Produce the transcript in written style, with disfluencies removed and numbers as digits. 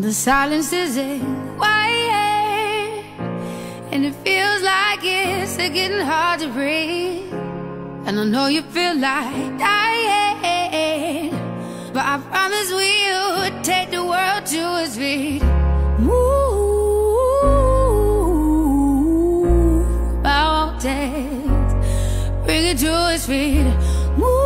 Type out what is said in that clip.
The silence isn't quiet, and it feels like it's getting hard to breathe. And I know you feel like dying, but I promise we'll take the world to its feet. Move, mountains, bring it to its feet. Move.